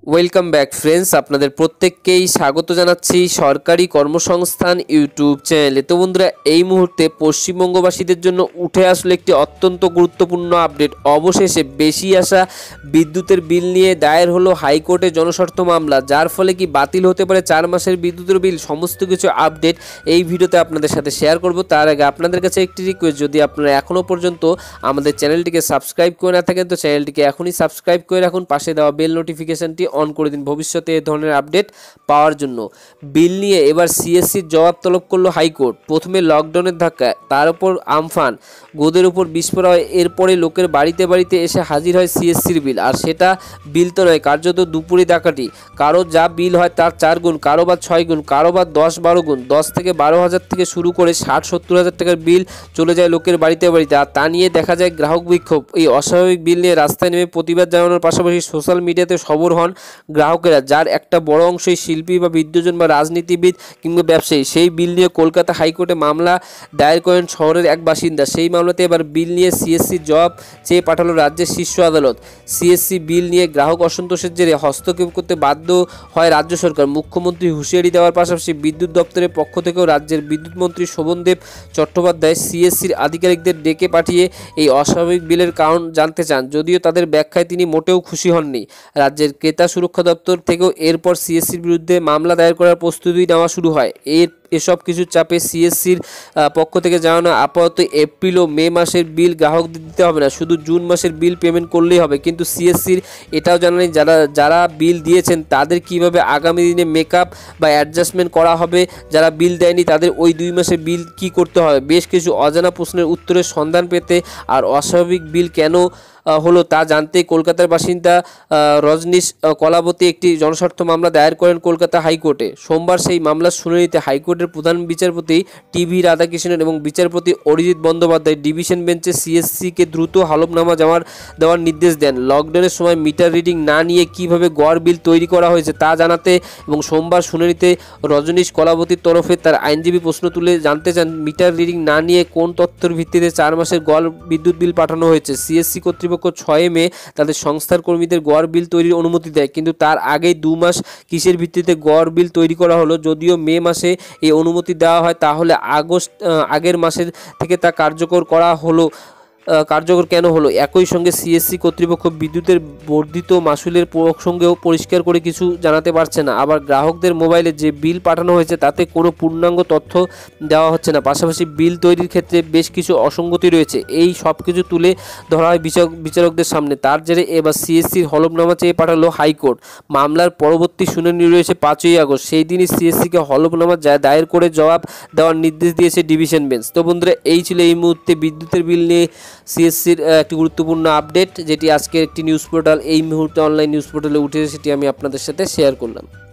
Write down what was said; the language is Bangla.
ওয়েলকাম ব্যাক ফ্রেন্ডস, আপনাদের প্রত্যেককেই স্বাগত জানাচ্ছি সরকারি কর্মসংস্থান ইউটিউব চ্যানেলে। তো বন্ধুরা, এই মুহূর্তে পশ্চিমবঙ্গবাসীদের জন্য উঠে আসলো একটি অত্যন্ত গুরুত্বপূর্ণ আপডেট। অবশেষে বেশি আসা বিদ্যুতের বিল নিয়ে দায়ের হলো হাইকোর্টে জনস্বার্থ মামলা, যার ফলে কি বাতিল হতে পারে 4 মাসের বিদ্যুতের বিল। সমস্ত কিছু আপডেট এই ভিডিওতে আপনাদের সাথে শেয়ার করব। তার আগে আপনাদের কাছে একটি রিকোয়েস্ট, যদি আপনারা এখনও পর্যন্ত আমাদের চ্যানেলটিকে সাবস্ক্রাইব করে না থাকেন তো চ্যানেলটিকে এখনই সাবস্ক্রাইব করে রাখুন, পাশে দেওয়া বেল নোটিফিকেশনটি অন করে দিন ভবিষ্যতে এই ধরনের আপডেট পাওয়ার জন্য। বিল নিয়ে এবার সিএসসির জবাব তলব করলো হাইকোর্ট। প্রথমে লকডাউনের ধাক্কা, তার উপর আমফান, গোদের উপর বিস্ফোরণ হয়, এরপরে লোকের বাড়িতে বাড়িতে এসে হাজির হয় সিএসসির বিল। আর সেটা বিল তো নয়, কার্যত দুপুরে ডাকাটি। কারো যা বিল হয় তার 4 গুণ, কারো বা 6 গুণ, কারো বা 10-12 গুণ। 10 থেকে 12 হাজার থেকে শুরু করে 60-70 হাজার টাকার বিল চলে যায় লোকের বাড়িতে বাড়িতে। আর তা নিয়ে দেখা যায় গ্রাহক বিক্ষোভ। এই অস্বাভাবিক বিল নিয়ে রাস্তায় নেমে প্রতিবাদ জানানোর পাশাপাশি সোশ্যাল মিডিয়াতে সরব হন গ্রাহকেরা, যার একটা বড় অংশই শিল্পী বা বিদ্যুৎজন বা রাজনীতিবিদ কিংবা ব্যবসায়ী। সেই বিল নিয়ে কলকাতা হাইকোর্টে মামলা দায়ের করেন শহরের এক বাসিন্দা। সেই মামলাতে এবার বিল নিয়ে সিএসসির জবাব চেয়ে পাঠালো রাজ্যের শীর্ষ আদালত। সিএসসি বিল নিয়ে গ্রাহক অসন্তোষের জেরে হস্তক্ষেপ করতে বাধ্য হয় রাজ্য সরকার। মুখ্যমন্ত্রী হুঁশিয়ারি দেওয়ার পাশাপাশি বিদ্যুৎ দপ্তরের পক্ষ থেকেও রাজ্যের বিদ্যুৎ মন্ত্রী শোভনদেব চট্টোপাধ্যায় সিএসসির আধিকারিকদের ডেকে পাঠিয়ে এই অস্বাভাবিক বিলের কারণ জানতে চান, যদিও তাদের ব্যাখ্যায় তিনি মোটেও খুশি হননি। রাজ্যের ক্রেতা সুরক্ষা দপ্তর থেকেও এরপর সিএসসির বিরুদ্ধে মামলা দায়ের করার প্রস্তুতি নেওয়া শুরু হয়। এসব কিছুর চাপে সিএসসির পক্ষ থেকে জানানো আপাতত এপ্রিল ও মে মাসের বিল গ্রাহকদের দিতে হবে না, শুধু জুন মাসের বিল পেমেন্ট করলেই হবে। কিন্তু সিএসসির এটাও জানালেন যারা বিল দিয়েছেন তাদের কিভাবে আগামী দিনে মেকআপ বা অ্যাডজাস্টমেন্ট করা হবে। যারা বিল দেয়নি তাদের ওই 2 মাসের বিল কি করতে হবে। বেশ কিছু অজানা প্রশ্নের উত্তরের সন্ধান পেতে আর অস্বাভাবিক বিল কেন হলো তা জানতে কলকাতার বাসিন্দা রজনীশ কলাবতী একটি জনস্বার্থ মামলা দায়ের করেন কলকাতা হাইকোর্টে। সোমবার সেই মামলার শুনানিতে হাইকোর্টের প্রধান বিচারপতি টিভি রাধাকৃষ্ণন এবং বিচারপতি অরিজিৎ বন্দ্যোপাধ্যায় ডিভিশন বেঞ্চে সিএসসিকে দ্রুত হলফনামা দেওয়ার নির্দেশ দেন। লকডাউনের সময় মিটার রিডিং না নিয়ে কিভাবে গড় বিল তৈরি করা হয়েছে তা জানাতে এবং সোমবার শুনানিতে রজনীশ কলাবতীর তরফে তার আইনজীবী প্রশ্ন তুলে জানতে চান, মিটার রিডিং না নিয়ে কোন তথ্যের ভিত্তিতে 4 মাসের গড় বিদ্যুৎ বিল পাঠানো হয়েছে। সিএসসি কর্তৃপক্ষ 6 মে তাদের সংস্থার কর্মীদের গড় বিল তৈরির অনুমতি দেয়, কিন্তু তার আগেই 2 মাস কিসের ভিত্তিতে গড় বিল তৈরি করা হলো। যদিও মে মাসে এই অনুমতি দেওয়া হয়, তাহলে আগের মাসের থেকে তা কার্যকর কেন হলো। একই সঙ্গে সিএসসি কর্তৃপক্ষ বিদ্যুতের বর্ধিত মাসুলের প্রসঙ্গেও পরিষ্কার করে কিছু জানাতে পারছে না। আবার গ্রাহকদের মোবাইলে যে বিল পাঠানো হয়েছে তাতে কোনো পূর্ণাঙ্গ তথ্য দেওয়া হচ্ছে না। পাশাপাশি বিল তৈরির ক্ষেত্রে বেশ কিছু অসঙ্গতি রয়েছে। এই সব কিছু তুলে ধরা হয় বিচারকদের সামনে। তার জেরে এবার সিএসসির হলফনামা চেয়ে পাঠালো হাইকোর্ট। মামলার পরবর্তী শুনানি রয়েছে 5ই আগস্ট। সেই দিনই সিএসসিকে হলফনামা দায়ের করে জবাব দেওয়ার নির্দেশ দিয়েছে ডিভিশন বেঞ্চ। তো বন্ধুরা, এই ছিল এই মুহূর্তে বিদ্যুতের বিল নিয়ে সিএসসির একটি গুরুত্বপূর্ণ আপডেট, যেটি আজকের একটি নিউজ পোর্টাল এই মুহূর্তে অনলাইন নিউজ পোর্টালে উঠেছে, সেটি আমি আপনাদের সাথে শেয়ার করলাম।